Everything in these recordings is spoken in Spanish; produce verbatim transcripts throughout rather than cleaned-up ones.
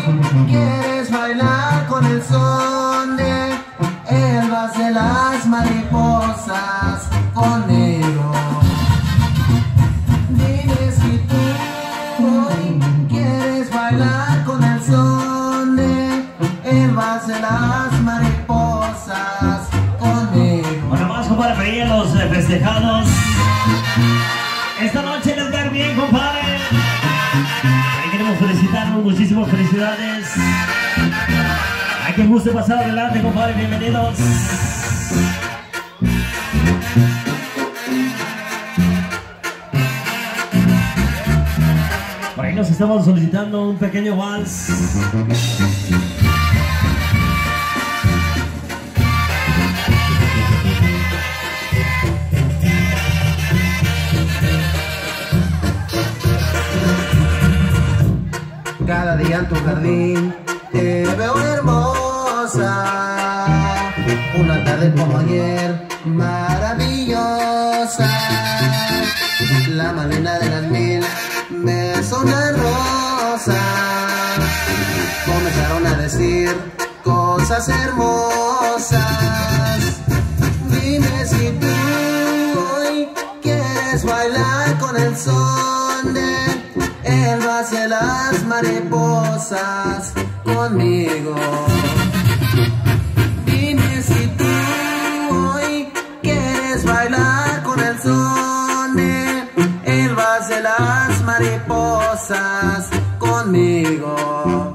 quieres bailar con el son de el vals de las mariposas conmigo. Dime si tú hoy quieres bailar con el son de el vals de las mariposas conmigo. Bueno, vamos, compadre, para ir a los eh, festejados. Esta noche les va a ir bien, compadre. Ahí queremos felicitarlos, muchísimas felicidades. A quien guste pasar adelante, compadre, bienvenidos. Por ahí nos estamos solicitando un pequeño vals. Cada día en tu jardín te veo hermosa, una tarde como ayer maravillosa. La malena de las mil besos de rosa comenzaron a decir cosas hermosas. Dime si tú hoy quieres bailar con el son de el vals de las mariposas conmigo. Dime si tú hoy quieres bailar con el son de el vals de las mariposas conmigo.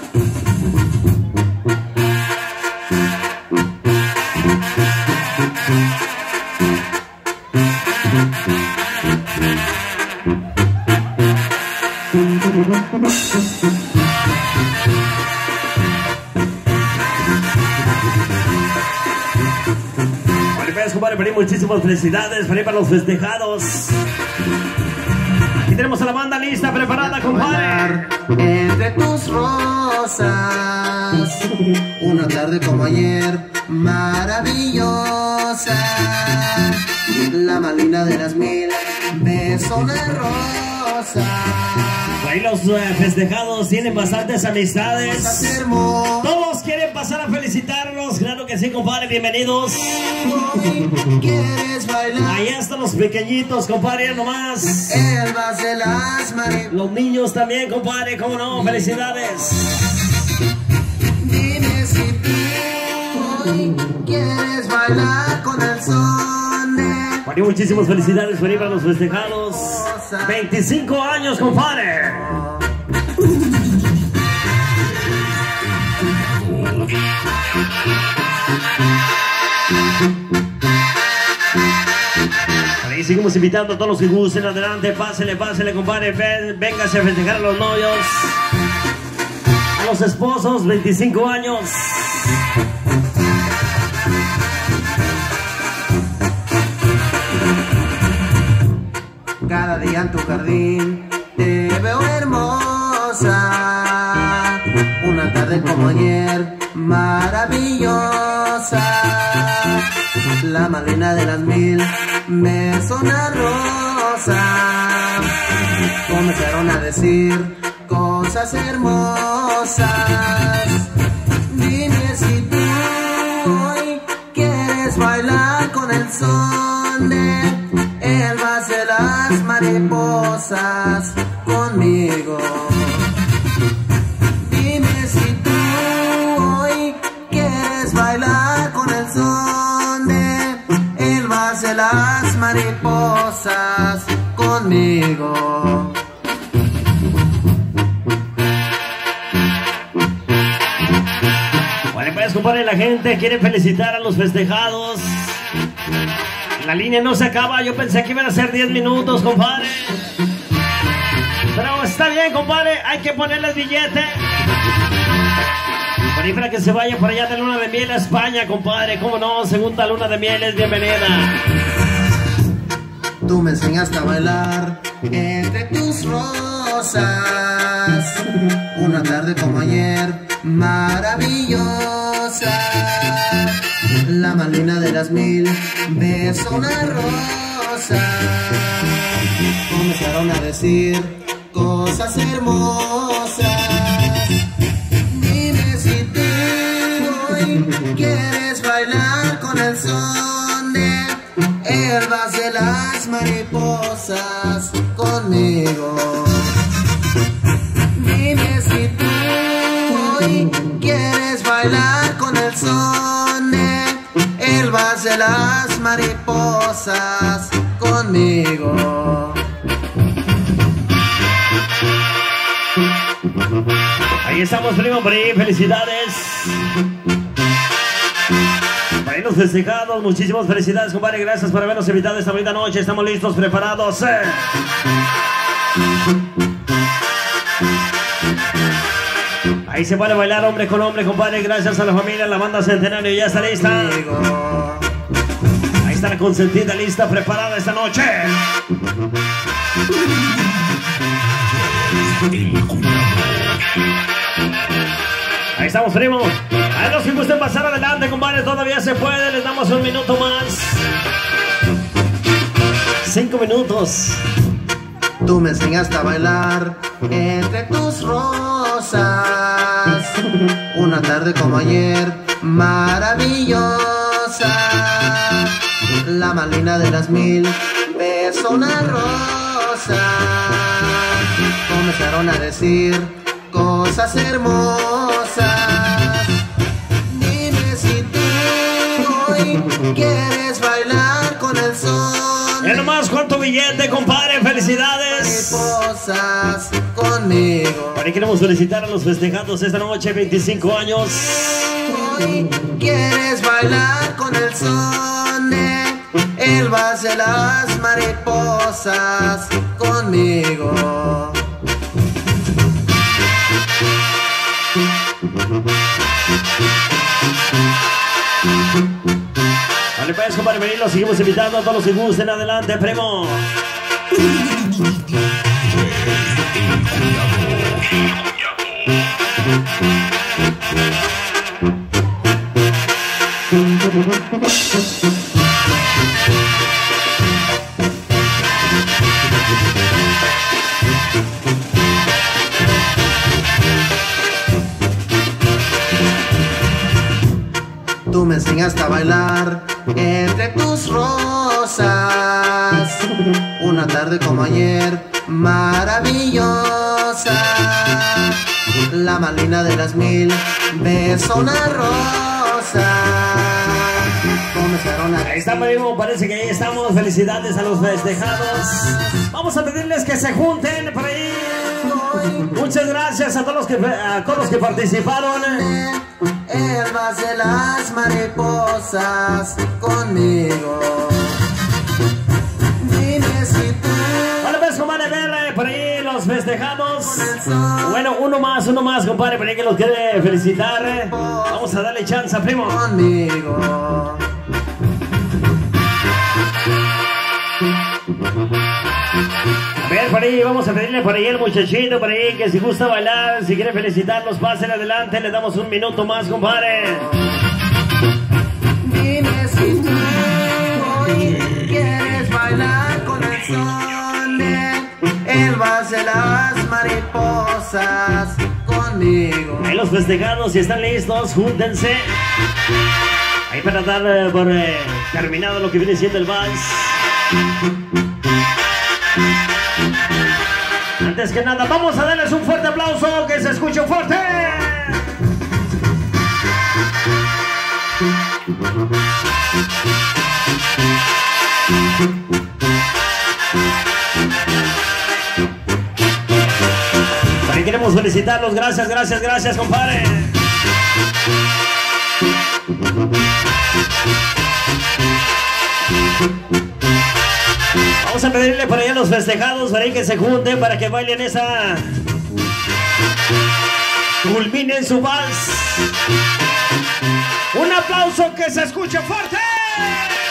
Compadre, para muchísimas felicidades, para para los festejados. Aquí tenemos a la banda lista, preparada, compadre. Entre tus rosas, una tarde como ayer maravillosa. La malina de las mil besos de rosa. Ahí los eh, festejados tienen bastantes amistades. Todos quieren pasar a felicitarlos. Claro que sí, compadre, bienvenidos. ¿Quieres bailar? Ahí están los pequeñitos, compadre, nomás. El vals de las mariposas. Los niños también, compadre, cómo no, felicidades. Dime si tú hoy quieres bailar con el son de... Para muchísimas felicidades, para los festejados. veinticinco años, compadre. Ahí seguimos invitando a todos los que gusten. Adelante, pásele, pásele, compadre. Ven, véngase a festejar a los novios, a los esposos, veinticinco años. Cada día en tu jardín te veo hermosa, una tarde como ayer maravillosa. La malena de las mil besos de rosa comenzaron a decir cosas hermosas. Dime si tú hoy quieres bailar con el son de el vals de las mariposas conmigo. Dime si tú hoy quieres bailar con el son de el vals de las mariposas conmigo. Bueno, pues, compadre, la gente quiere felicitar a los festejados. La línea no se acaba, yo pensé que iban a ser diez minutos, compadre. Pero está bien, compadre, hay que ponerles billete. Por ahí para que se vaya por allá de luna de miel a España, compadre. Cómo no, segunda luna de miel es bienvenida. Tú me enseñaste a bailar entre tus rosas, una tarde como ayer maravillosa. La malina de las mil besos de rosa comenzaron a decir cosas hermosas. mariposas conmigo. Ahí estamos, primo, por ahí, felicidades. Por ahí los festejados, muchísimas felicidades, compadre. Gracias por habernos invitado esta bonita noche. Estamos listos, preparados. Eh. Ahí se puede bailar hombre con hombre, compadre. Gracias a la familia, la banda Centenario ya está lista. Ahí está la consentida lista, preparada esta noche. Ahí estamos, primo. A los que gusten pasar adelante, compadre, todavía se puede. Les damos un minuto más. Cinco minutos. Tú me enseñaste a bailar entre tus rosas. Una tarde como ayer, maravillosa. La más linda de las mil, besó una rosa. Comenzaron a decir cosas hermosas. Dime si tú hoy quieres bailar con el sol. Es nomás cuánto billete, compadre, felicidades. Mariposas conmigo. Ahora queremos felicitar a los festejados esta noche, veinticinco años. Hoy quieres bailar con el son de el vals de las mariposas conmigo. Vale, pues, compadre, venid, los seguimos invitando a todos los que gusten. Adelante, primo. Tú me enseñaste a bailar entre tus rosas. Una tarde como ayer, maravillosa. La más linda de las mil, besó una rosa. Comenzaron a... Ahí está, primo, parece que ahí estamos. Felicidades a los festejados. Vamos a pedirles que se junten por ahí. Muchas gracias a todos los que, a todos los que participaron. El vals de las mariposas conmigo. Dime si tú. Vale, pues, compadre, verle por ahí los festejados. Bueno, uno más, uno más, compadre, por ahí que los quiere felicitar. Vamos a darle chance, primo. Conmigo. A ver, por ahí, vamos a pedirle por ahí al muchachito, por ahí, que si gusta bailar, si quiere felicitarlos, pasen adelante, le damos un minuto más, compadre. Dime si tú hoy quieres bailar con el son de el vals de las mariposas conmigo. Ahí los festejados, si están listos, júntense. Ahí para dar eh, por eh, terminado lo que viene siendo el vals. Antes que nada, vamos a darles un fuerte aplauso, que se escuche fuerte. También queremos felicitarlos, gracias, gracias, gracias, compadre. Vamos a pedirle por ahí a los festejados, para ahí que se junten, para que bailen esa... culminen su vals. Un aplauso, que se escuche fuerte.